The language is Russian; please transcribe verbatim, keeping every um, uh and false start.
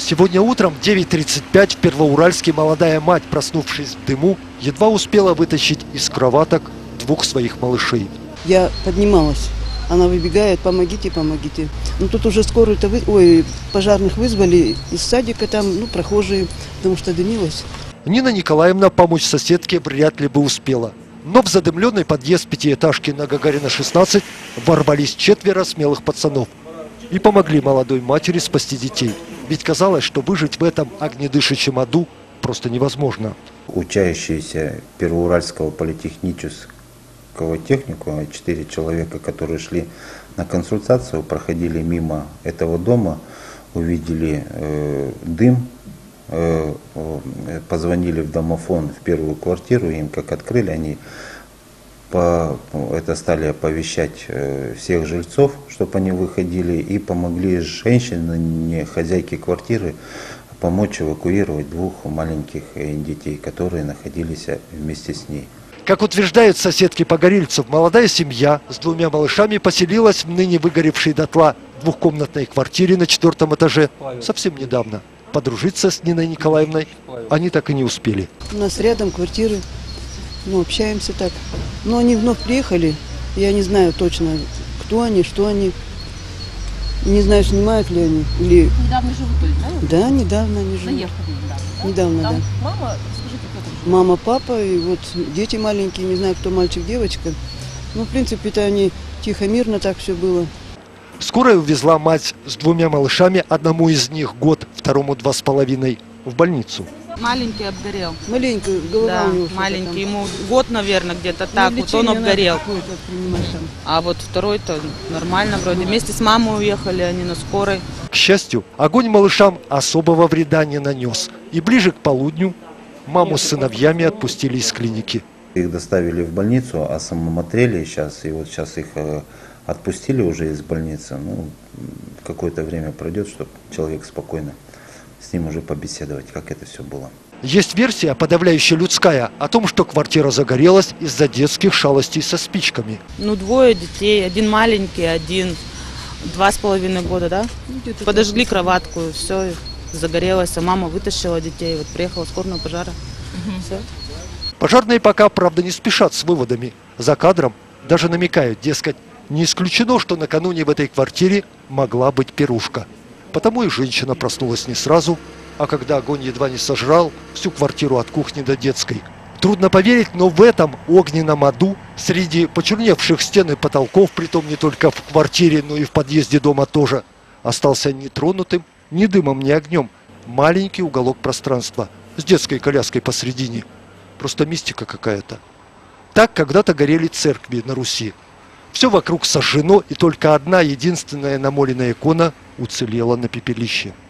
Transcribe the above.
Сегодня утром в девять тридцать пять в Первоуральске молодая мать, проснувшись в дыму, едва успела вытащить из кроваток двух своих малышей. Я поднималась. Она выбегает: помогите, помогите. Ну тут уже скорую-то вы... Ой, пожарных вызвали из садика, там, ну, прохожие, потому что дымилось. Нина Николаевна помочь соседке вряд ли бы успела. Но в задымленный подъезд пятиэтажки на Гагарина шестнадцать ворвались четверо смелых пацанов и помогли молодой матери спасти детей. Ведь казалось, что выжить в этом огнедышащем аду просто невозможно. Учащиеся Первоуральского политехнического техникума, четыре человека, которые шли на консультацию, проходили мимо этого дома, увидели э, дым, э, позвонили в домофон в первую квартиру, им как открыли, они по, это стали оповещать э, всех жильцов, чтобы они выходили, и помогли женщине, хозяйке квартиры, помочь эвакуировать двух маленьких детей, которые находились вместе с ней. Как утверждают соседки погорельцев, молодая семья с двумя малышами поселилась в ныне выгоревшей дотла двухкомнатной квартире на четвертом этаже совсем недавно. Подружиться с Ниной Николаевной они так и не успели. У нас рядом квартиры, ну, общаемся так. Но они вновь приехали, я не знаю точно, кто они, что они. Не знаю, снимают ли они. Или... Недавно живут, да? Да, недавно они живут. Заехали недавно. Недавно, Там да. мама, скажите, кто там? Мама, папа, и вот дети маленькие, не знаю, кто мальчик, девочка. Ну, в принципе-то они тихо, мирно так все было. Скорая увезла мать с двумя малышами, одному из них год, второму два с половиной, в больницу. Маленький обгорел. Маленькая голова Да, у него. маленький, ему год, наверное, где-то так, Ну, вот он обгорел. Принимать там. А вот второй-то нормально вроде. Вместе с мамой уехали они на скорой. К счастью, огонь малышам особого вреда не нанес. И ближе к полудню маму с сыновьями отпустили из клиники. Их доставили в больницу, осмотрели сейчас, и вот сейчас их отпустили уже из больницы. Ну, какое-то время пройдет, чтобы человек спокойно с ним уже побеседовать, как это все было. Есть версия, подавляющая людская, о том, что квартира загорелась из-за детских шалостей со спичками. Ну, двое детей, один маленький, один два с половиной года, да? Подожгли кроватку, все, загорелось, а мама вытащила детей, вот приехала скорая пожара. Угу. Все. Пожарные пока, правда, не спешат с выводами. За кадром даже намекают, дескать, не исключено, что накануне в этой квартире могла быть пирушка. Потому и женщина проснулась не сразу, а когда огонь едва не сожрал всю квартиру от кухни до детской. Трудно поверить, но в этом огненном аду, среди почерневших стен и потолков, притом не только в квартире, но и в подъезде дома тоже, остался нетронутым ни дымом, ни огнем маленький уголок пространства с детской коляской посредине. Просто мистика какая-то. Так когда-то горели церкви на Руси. Все вокруг сожжено, и только одна единственная намоленная икона уцелела на пепелище.